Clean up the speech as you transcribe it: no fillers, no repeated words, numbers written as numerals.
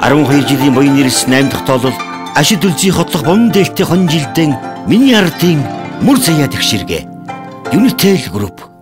12 жилийн буян нэрс 8 дахь тоолол Ашид үлзий хотлох бомн дээлтэй хон жилдэн миний ардын мөр заяа тэгшэргэ. Unitel Group